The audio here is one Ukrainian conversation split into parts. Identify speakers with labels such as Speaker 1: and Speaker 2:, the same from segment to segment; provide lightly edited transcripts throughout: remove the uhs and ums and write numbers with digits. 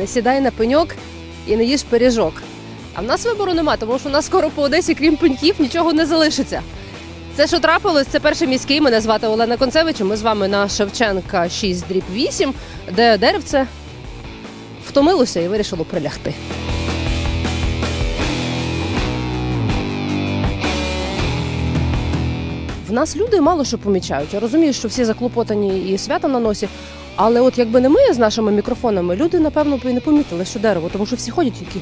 Speaker 1: сідай на пеньок і не їж пиріжок. А в нас вибору нема, тому що у нас скоро по Одесі, крім пеньків, нічого не залишиться. Це, що трапилось, це перший міський. Мене звати Олена Концевич. Ми з вами на Шевченка 6/8, де деревце втомилося і вирішило прилягти. В нас люди мало що помічають. Я розумію, що всі заклопотані і свята на носі. Але от якби не ми з нашими мікрофонами, люди, напевно, б і не помітили, що дерево, тому що всі ходять тільки.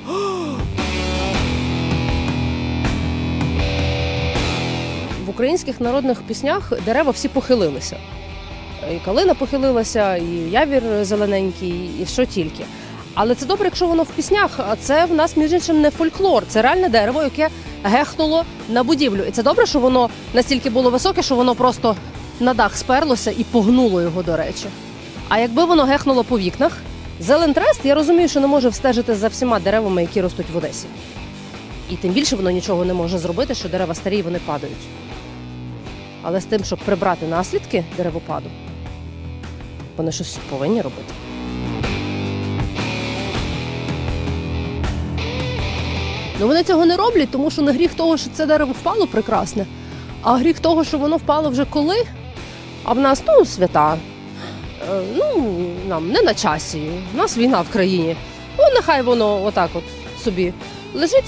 Speaker 1: В українських народних піснях дерева всі похилилися. І калина похилилася, і явір зелененький, і що тільки. Але це добре, якщо воно в піснях, а це в нас, між іншим, не фольклор. Це реальне дерево, яке гехнуло на будівлю. І це добре, що воно настільки було високе, що воно просто на дах сперлося і погнуло його, до речі. А якби воно гехнуло по вікнах, Зелентрест, я розумію, що не може встежити за всіма деревами, які ростуть в Одесі. І тим більше воно нічого не може зробити, що дерева старі і вони падають. Але з тим, щоб прибрати наслідки деревопаду, вони щось повинні робити. Ну вони цього не роблять, тому що не гріх того, що це дерево впало прекрасне, а гріх того, що воно впало вже коли, а в нас, свята. Нам не на часі, у нас війна в країні. Нехай воно отак от собі лежить.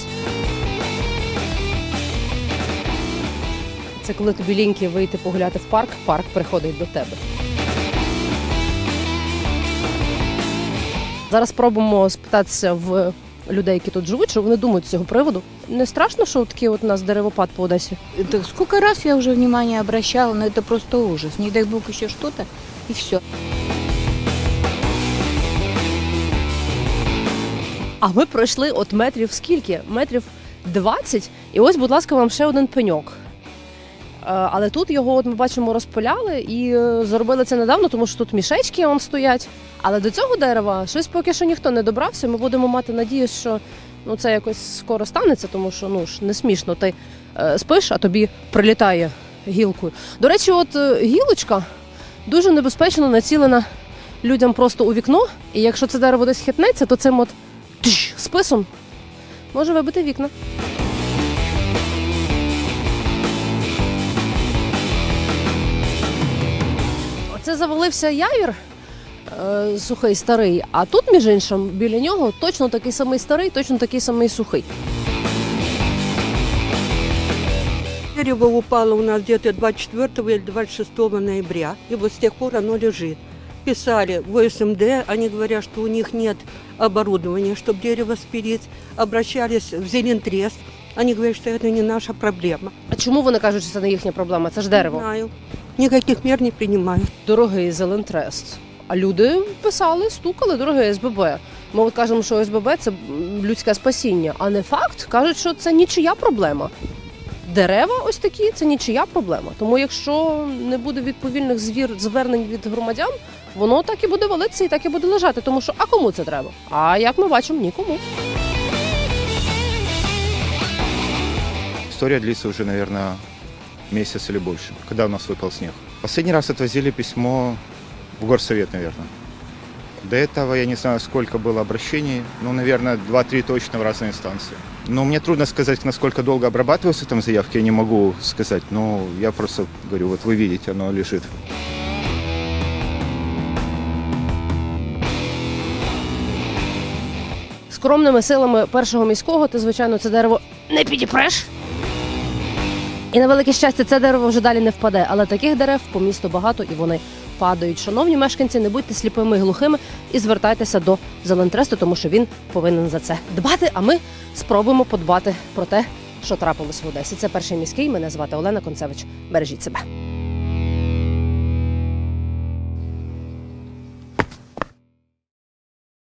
Speaker 1: Це коли тобі ліньки вийти погуляти в парк, парк приходить до тебе. Зараз спробуємо спитатися в людей, які тут живуть, що вони думають з цього приводу. Не страшно, що такий от у нас деревопад по Одесі?
Speaker 2: Да сколько раз я уже внимание обращала, но это просто ужас. Не дай бог еще что-то, и все.
Speaker 1: А ми пройшли от метрів скільки? Метрів 20. І ось, будь ласка, вам ще один пеньок. Але тут його, от ми бачимо, розпиляли і зробили це недавно, тому що тут мішечки стоять. Але до цього дерева щось поки що ніхто не добрався. Ми будемо мати надію, що це якось скоро станеться, тому що не смішно. Ти спиш, а тобі прилітає гілкою. До речі, от гілочка дуже небезпечно націлена людям просто у вікно. І якщо це дерево десь хитнеться, то цим от списом може вибити вікна. Це завалився явір сухий, старий, а тут, між іншим, біля нього точно такий самий старий, точно такий самий сухий.
Speaker 3: Дерево упало у нас где-то 24 или 26 ноября, и вот с тех пор оно лежит. Писали в СМД, они говорят, что у них нет оборудования, чтобы дерево спилить. Обращались в Зелентрест, они говорят, что это не наша проблема.
Speaker 1: А чому вони кажуть, що це не їхня проблема? Це ж дерево.
Speaker 3: Не знаю. Никаких мер не принимают.
Speaker 1: Дорогий Зелентрест. А люди писали, стукали, дорогий СББ. Ми от кажемо, що СББ – це людське спасіння, а не факт. Кажуть, що це нічия проблема. Дерева ось такі – це нічия проблема. Тому якщо не буде відповідних звернень від громадян, воно так і буде валитися і так і буде лежати. Тому що, а кому це треба? А як ми бачимо, нікому.
Speaker 4: История длится уже, наверное, месяц или больше, когда у нас выпал снег. Последний раз отвозили письмо в горсовет, наверное. До этого я не знаю, сколько было обращений, наверное, 2-3 точно в разные инстанции. Но мне трудно сказать, насколько долго обрабатываются там заявки, я не могу сказать. Но я просто говорю, вот вы видите, оно лежит.
Speaker 1: Скромними силами першого міського ти, звичайно, це дерево не підіпреш. І на велике щастя, це дерево вже далі не впаде. Але таких дерев по місту багато і вони падають. Шановні мешканці, не будьте сліпими і глухими і звертайтеся до Зелентресту, тому що він повинен за це дбати. А ми спробуємо подбати про те, що трапилось в Одесі. Це перший міський. Мене звати Олена Концевич. Бережіть себе.